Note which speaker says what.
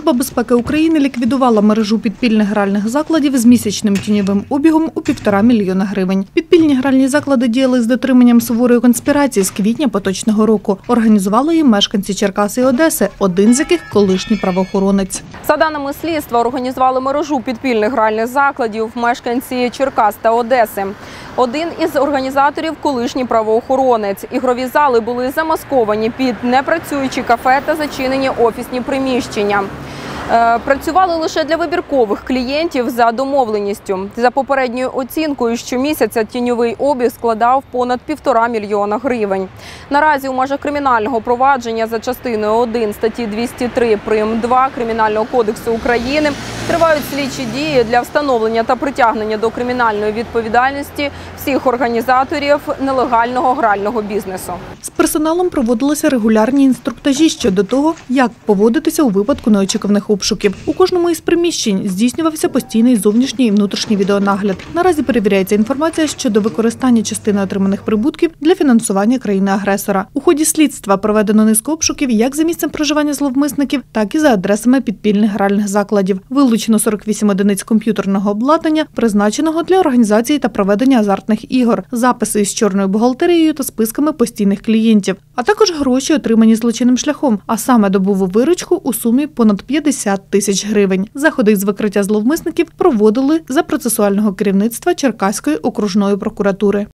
Speaker 1: Служба безпеки України ліквідувала мережу підпільних гральних закладів з місячним тіньовим обігом у 1,5 мільйона гривень. Підпільні гральні заклади діяли з дотриманням суворої конспірації з квітня поточного року. Організували її мешканці Черкас і Одеси, один з яких – колишній правоохоронець.
Speaker 2: За даними слідства, організували мережу підпільних гральних закладів мешканці Черкас та Одеси. Один із організаторів – колишній правоохоронець. Ігрові зали були замасковані під непрацюючі кафе та зачинені офісні приміщення. Працювали лише для вибіркових клієнтів за домовленістю. За попередньою оцінкою, щомісяця тіньовий обіг складав понад 1,5 мільйона гривень. Наразі у межах кримінального провадження за частиною 1 статті 203 прим. 2 Кримінального кодексу України тривають слідчі дії для встановлення та притягнення до кримінальної відповідальності всіх організаторів нелегального грального бізнесу.
Speaker 1: З персоналом проводилися регулярні інструктажі щодо того, як поводитися у випадку неочікуваних обшуків. У кожному із приміщень здійснювався постійний зовнішній і внутрішній відеонагляд. Наразі перевіряється інформація щодо використання частини отриманих прибутків для фінансування країни-агресора. У ході слідства проведено низку обшуків як за місцем проживання зловмисників, так і за адресами підпільних гральних закладів. Вилучено 48 одиниць комп'ютерного обладнання, призначеного для організації та проведення азартних ігор, записи із чорною бухгалтерією та списками постійних клієнтів, а також гроші, отримані злочинним шляхом, а саме добову виручку у сумі понад 50 тисяч гривень. Заходи з викриття зловмисників проводили за процесуального керівництва Черкаської окружної прокуратури.